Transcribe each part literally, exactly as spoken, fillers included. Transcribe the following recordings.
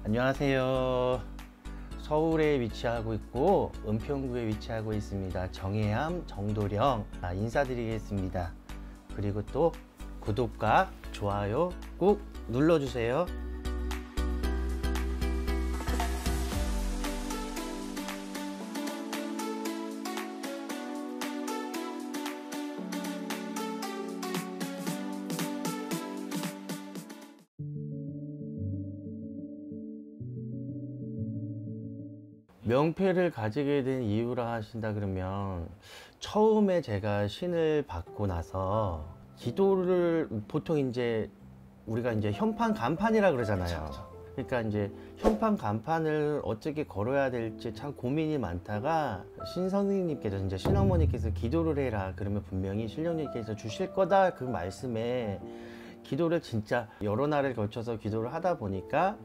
안녕하세요. 서울에 위치하고 있고 은평구에 위치하고 있습니다. 정해암 정도령 아, 인사드리겠습니다. 그리고 또 구독과 좋아요 꼭 눌러주세요. 명패를 가지게 된 이유라 하신다 그러면, 처음에 제가 신을 받고 나서 기도를 보통 이제 우리가 이제 현판 간판이라 그러잖아요. 그러니까 이제 현판 간판을 어떻게 걸어야 될지 참 고민이 많다가 신 선생님께서 이제 신어머니께서 기도를 해라 그러면 분명히 신령님께서 주실 거다 그 말씀에 기도를 진짜 여러 날을 걸쳐서 기도를 하다 보니까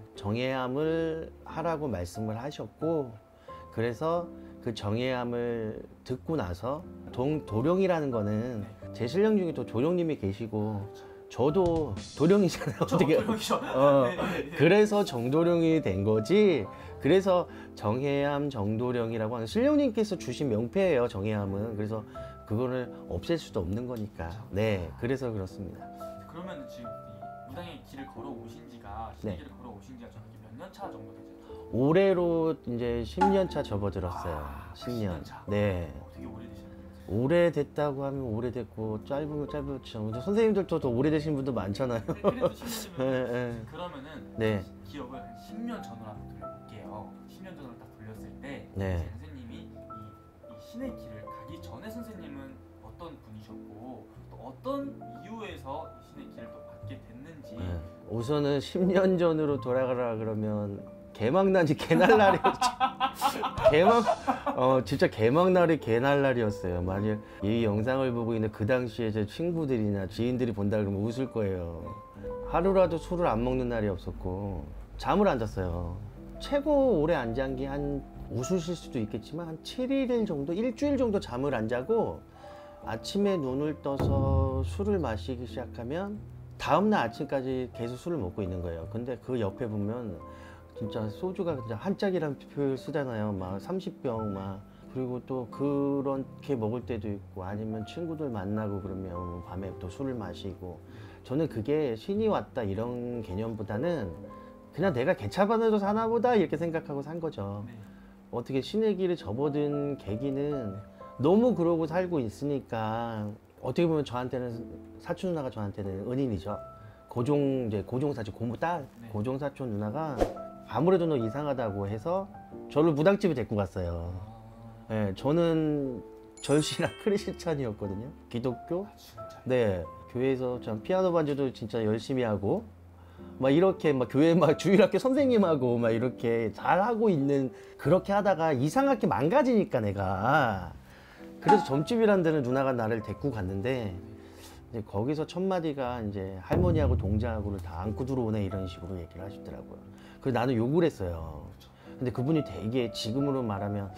정해암을 하라고 말씀을 하셨고, 그래서 그 정해암을 듣고 나서 동, 도령이라는 거는 제 신령 중에 또 도령님이 계시고 저도 도령이잖아요. 어떻게? 어, 그래서 정도령이 된 거지. 그래서 정해암 정도령이라고 하는 신령님께서 주신 명패예요. 정해암은. 그래서 그거를 없앨 수도 없는 거니까. 네, 그래서 그렇습니다. 그러면 지금 이 무당의 길을 걸어 오신 지가 신의 네. 길을 걸어 오신 지가 정확히 몇 년 차 정도 되죠? 올해로 이제 십 년 차 접어들었어요. 아, 십 년. 십 년 차. 네. 어, 되게 오래되셨네요. 오래됐다고 하면 오래됐고 짧으면 짧았죠. 선생님들도 더 오래되신 분도 많잖아요. 네, 그래도 십 년이면 네, 네. 그러면은 네. 기억을 한 십 년 전으로 한번 돌려볼게요. 십 년 전으로 딱 돌렸을 때 네. 선생님이 이, 이 신의 길을 가기 전에 선생님은 어떤 분이셨고 또 어떤 이유에서 이 신의 길을 또 받게 됐는지. 네. 우선은 십 년 전으로 돌아가라 그러면 개막날이 개날날이었죠. 개막, 어, 진짜 개막날이 개날날이었어요. 만약 이 영상을 보고 있는 그 당시에 제 친구들이나 지인들이 본다 그러면 웃을 거예요. 하루라도 술을 안 먹는 날이 없었고, 잠을 안 잤어요. 최고 오래 안 잔 게 한, 웃으실 수도 있겠지만, 한 칠 일 정도, 일주일 정도 잠을 안 자고, 아침에 눈을 떠서 술을 마시기 시작하면, 다음날 아침까지 계속 술을 먹고 있는 거예요. 근데 그 옆에 보면, 진짜 소주가 진짜 한 짝이라는 표현을 쓰잖아요. 막 삼십 병 막. 그리고 또 그렇게 먹을 때도 있고, 아니면 친구들 만나고 그러면 밤에 또 술을 마시고. 저는 그게 신이 왔다 이런 개념보다는 그냥 내가 개차반으로 사나 보다 이렇게 생각하고 산 거죠. 네. 어떻게 신의 길을 접어든 계기는 너무 그러고 살고 있으니까, 어떻게 보면 저한테는 사촌 누나가 저한테는 은인이죠. 고종 이제 고종 사촌 고모 딸 네. 고종 사촌 누나가 아무래도 너 이상하다고 해서 저를 무당집에 데리고 갔어요. 아, 네, 저는 절신한 크리스찬이었거든요. 기독교. 아, 진짜. 네, 교회에서 전 피아노 반주도 진짜 열심히 하고 막 이렇게 막 교회 막 주일학교 선생님하고 막 이렇게 잘 하고 있는, 그렇게 하다가 이상하게 망가지니까 내가, 그래서 점집이라는 데는 누나가 나를 데리고 갔는데, 이제 거기서 첫 마디가 이제 할머니하고 동자하고를 다 안고 들어오네 이런 식으로 얘기를 하시더라고요. 그래서 나는 욕을 했어요. 근데 그분이 되게 지금으로 말하면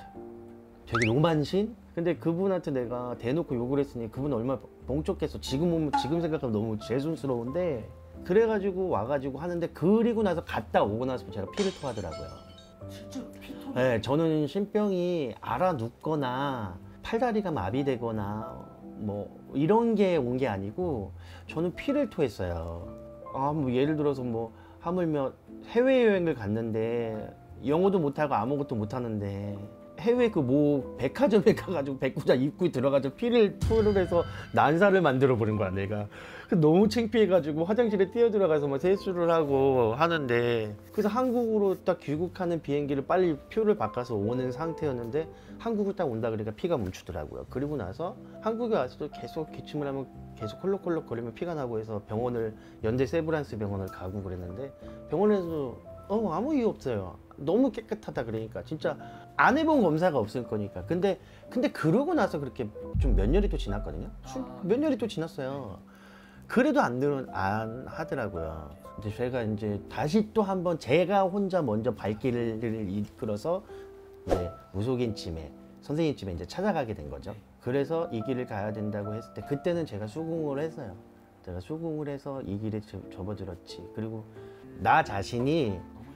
되게 로만신? 근데 그분한테 내가 대놓고 욕을 했으니 그분 얼마나 멍청했어. 지금 보면, 지금 생각하면 너무 죄송스러운데, 그래가지고 와가지고 하는데, 그리고 나서 갔다 오고 나서 제가 피를 토하더라고요. 실제로 피토? 네, 저는 신병이 알아 눕거나 팔다리가 마비되거나 뭐 이런 게 온 게 아니고, 저는 피를 토했어요. 아, 뭐 예를 들어서 뭐 하물며 해외여행을 갔는데 영어도 못하고 아무것도 못하는데 해외 그 뭐 백화점에 가가지고 백구자 입구에 들어가서 피를 토를 해서 난사를 만들어 버린 거야 내가. 너무 창피해가지고 화장실에 뛰어 들어가서 막 세수를 하고 하는데, 그래서 한국으로 딱 귀국하는 비행기를 빨리 표를 바꿔서 오는 상태였는데, 한국을 딱 온다 그러니까 피가 멈추더라고요. 그리고 나서 한국에 와서도 계속 기침을 하면 계속 콜록콜록 거리면 피가 나고 해서 병원을, 연대 세브란스 병원을 가고 그랬는데, 병원에서 어 아무 이유 없어요. 너무 깨끗하다 그러니까. 진짜 안 해본 검사가 없을 거니까. 근데 근데 그러고 나서 그렇게 좀 몇 년이 또 지났거든요. 아, 몇 년이 또 지났어요. 그래도 안 들은 안 하더라고요. 근데 제가 이제 다시 또 한번 제가 혼자 먼저 발길을 이끌어서 이제 무속인쯤에 선생님쯤에 이제 찾아가게 된 거죠. 그래서 이 길을 가야 된다고 했을 때, 그때는 제가 수긍을 했어요. 제가 수긍을 해서 이 길에 접어들었지. 그리고 나 자신이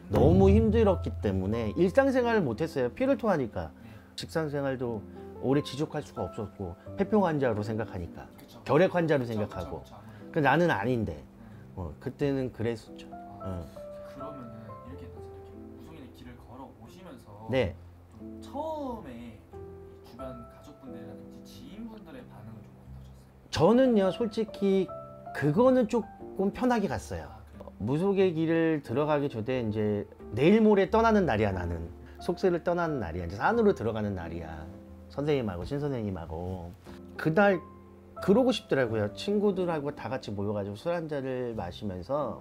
너무 힘들었기 때문에 일상생활을 못했어요. 피를 토하니까. 직장생활도 오래 지속할 수가 없었고 폐병 환자로 생각하니까 그쵸. 결핵 환자로 그쵸, 생각하고 그쵸, 그쵸, 아무래도. 그 나는 아닌데 음. 어, 그때는 그랬었죠. 아, 어. 그러면은 이렇게 이렇게 무속인의 길을 걸어 오시면서 네. 좀 처음에 주변 가족분들이라든지 지인분들의 반응은 좀 어떠셨어요? 저는요 솔직히 그거는 조금 편하게 갔어요. 아, 그래요? 무속의 길을 들어가기 전에 이제 내일 모레 떠나는 날이야. 나는 속세를 떠나는 날이야. 이제 산으로 들어가는 날이야. 선생님하고 신선생님하고 그날 그러고 싶더라고요. 친구들하고 다 같이 모여가지고 술 한 잔을 마시면서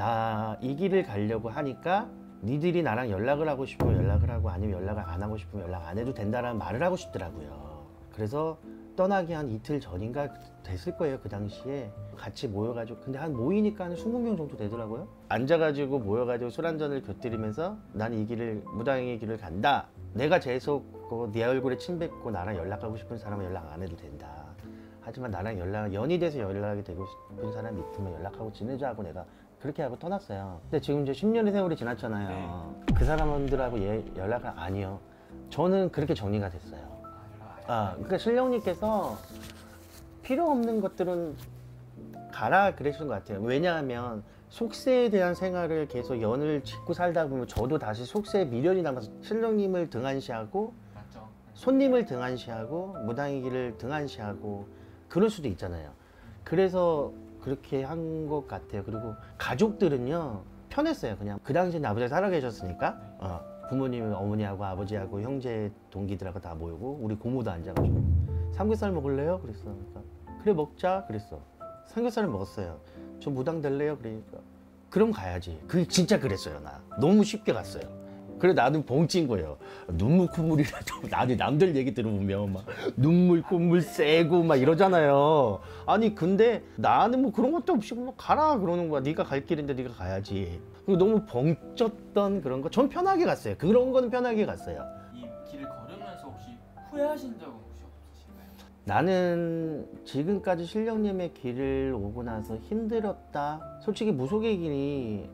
나 이 길을 가려고 하니까 니들이 나랑 연락을 하고 싶으면 연락을 하고 아니면 연락을 안 하고 싶으면 연락 안 해도 된다라는 말을 하고 싶더라고요. 그래서 떠나기 한 이틀 전인가 됐을 거예요. 그 당시에 같이 모여가지고 근데 한 모이니까 한 스무 명 정도 되더라고요. 앉아가지고 모여가지고 술 한 잔을 곁들이면서 나는 이 길을 무당의 길을 간다. 내가 계속 네 얼굴에 침 뱉고 나랑 연락하고 싶은 사람은 연락 안 해도 된다. 하지만 나랑 연락 연이 돼서 연락이 되고 싶은 사람이 있으면 연락하고 지내자 하고 내가 그렇게 하고 떠났어요. 근데 지금 이제 십 년의 세월이 지났잖아요. 네. 그 사람들하고 얘 연락을 아니요. 저는 그렇게 정리가 됐어요. 아, 연락 아예 아, 그러니까 신령님께서 필요 없는 것들은 가라 그러시는 것 같아요. 왜냐하면 속세에 대한 생활을 계속 연을 짓고 살다 보면 저도 다시 속세에 미련이 남아서 신령님을 등한시하고 맞죠? 네. 손님을 등한시하고 무당의 길을 등한시하고 그럴 수도 있잖아요. 그래서 그렇게 한 것 같아요. 그리고 가족들은요 편했어요. 그냥 그 당시에 아버지가 살아 계셨으니까 어, 부모님, 어머니하고 아버지하고 형제 동기들하고 다 모이고 우리 고모도 앉아가지고 삼겹살 먹을래요? 그랬어. 그러니까 그래 먹자. 그랬어. 삼겹살을 먹었어요. 저 무당 될래요? 그러니까 그럼 가야지. 그 진짜 그랬어요. 나 너무 쉽게 갔어요. 그래 나는 벙찐 거예요. 눈물 콧물이라도 나는 남들 얘기 들어보면 막 눈물 콧물 세고 막 이러잖아요. 아니 근데 나는 뭐 그런 것도 없이 뭐 가라 그러는 거야. 네가 갈 길인데 네가 가야지. 그리고 너무 벙쪘던 그런 거 전 편하게 갔어요. 그런 거는 편하게 갔어요. 이 길을 걸으면서 혹시 후회하신 적은 혹시 없으신가요? 나는 지금까지 신령님의 길을 오고 나서 힘들었다. 솔직히 무속의 길이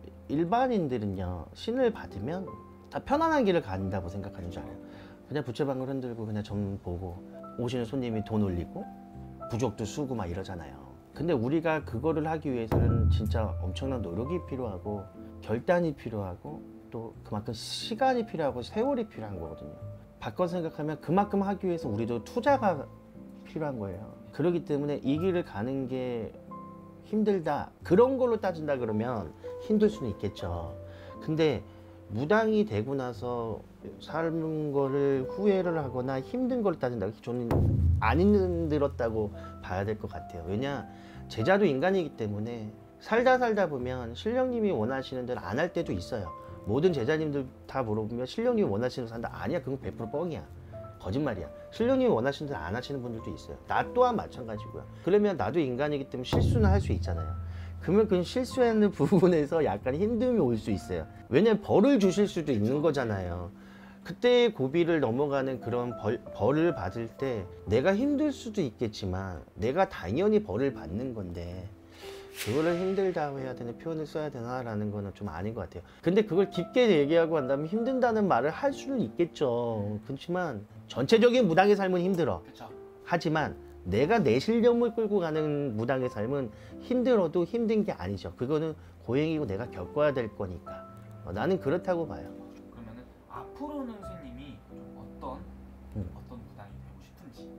일반인들은요 신을 받으면 다 편안한 길을 간다고 생각하는 줄 알아요. 그냥 부채방울 흔들고 그냥 점 보고 오시는 손님이 돈 올리고 부족도 쓰고 막 이러잖아요. 근데 우리가 그거를 하기 위해서는 진짜 엄청난 노력이 필요하고 결단이 필요하고 또 그만큼 시간이 필요하고 세월이 필요한 거거든요. 바꿔 생각하면 그만큼 하기 위해서 우리도 투자가 필요한 거예요. 그렇기 때문에 이 길을 가는 게 힘들다 그런 걸로 따진다 그러면 힘들 수는 있겠죠. 근데 무당이 되고 나서 삶은 거를 후회를 하거나 힘든 걸 따진다 저는 안 힘들었다고 봐야 될 것 같아요. 왜냐 제자도 인간이기 때문에 살다 살다 보면 신령님이 원하시는 대로 안 할 때도 있어요. 모든 제자님들 다 물어보면 신령님이 원하시는 대로 산다. 아니야 그건 백 퍼센트 뻥이야. 거짓말이야. 신령님이 원하시는 대로 안 하시는 분들도 있어요. 나 또한 마찬가지고요. 그러면 나도 인간이기 때문에 실수는 할 수 있잖아요. 그러면 그 실수하는 부분에서 약간 힘듦이 올 수 있어요. 왜냐면 벌을 주실 수도 있는 거잖아요. 그때 고비를 넘어가는 그런 벌, 벌을 받을 때 내가 힘들 수도 있겠지만 내가 당연히 벌을 받는 건데 그거를 힘들다고 해야 되나 표현을 써야 되나라는 거는 좀 아닌 것 같아요. 근데 그걸 깊게 얘기하고 한다면 힘든다는 말을 할 수는 있겠죠. 그렇지만 전체적인 무당의 삶은 힘들어. 그쵸? 하지만 내가 내 실력을 끌고 가는 무당의 삶은 힘들어도 힘든 게 아니죠. 그거는 고행이고 내가 겪어야 될 거니까. 어, 나는 그렇다고 봐요. 그러면은 앞으로는 선생님이 좀 어떤 음. 어떤 무당이 되고 싶은지.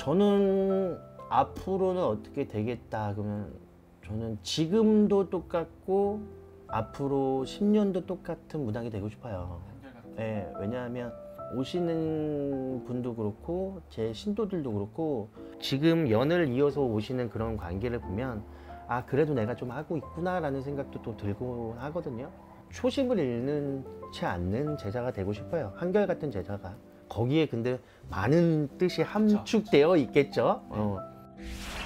저는 앞으로는 어떻게 되겠다 그러면 저는 지금도 똑같고 앞으로 십 년도 똑같은 무당이 되고 싶어요. 한결같은. 예, 왜냐하면 오시는 분도 그렇고 제 신도들도 그렇고 지금 연을 이어서 오시는 그런 관계를 보면 아 그래도 내가 좀 하고 있구나라는 생각도 또 들고 하거든요. 초심을 잃지 않는 제자가 되고 싶어요. 한결같은 제자가. 거기에 근데 많은 뜻이 함축되어 있겠죠. 어.